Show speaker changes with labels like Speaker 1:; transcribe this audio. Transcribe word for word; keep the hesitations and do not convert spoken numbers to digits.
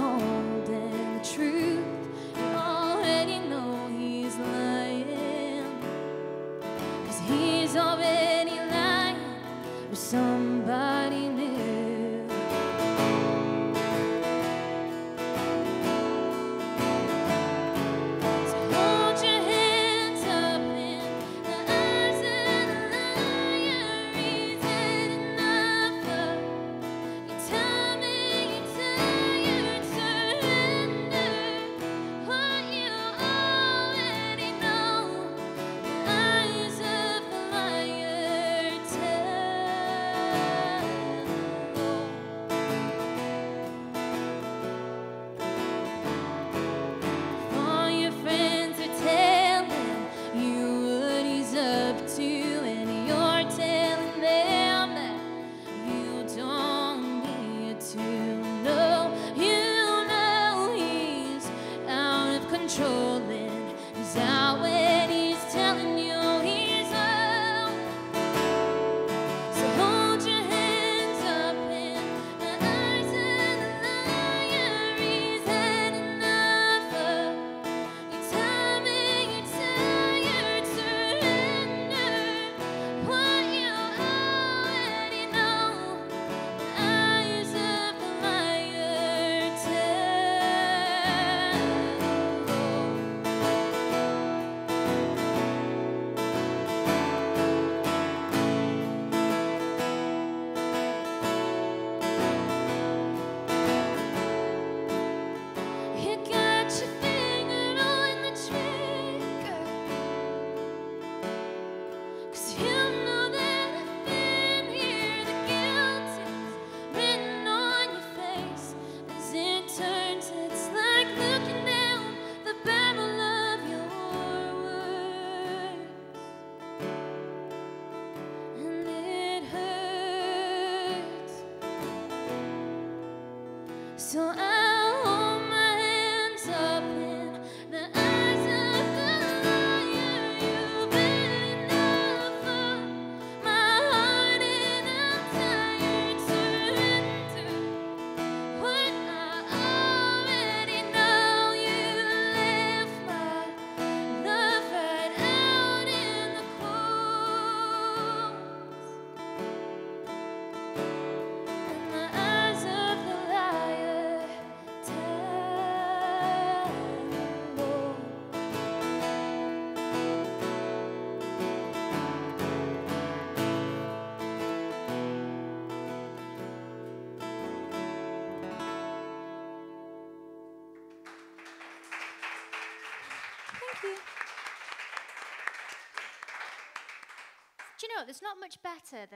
Speaker 1: holding the truth. You already know he's lying, 'cause he's already lying with somebody new. Controlling, he's out when he's telling you he's out. So hold your hands up in the eyes of the liar. He's had enough of you. Tell me you're tired, surrender what you already know. The eyes of the liar tell. So I hold my hands up in the eyes of the liar. You've been enough of my heart, and I'm tired. Surrender what I already know. You left my love right out in the cold. And my eyes of the liar tell. Thank you.
Speaker 2: Do you know, there's not much better than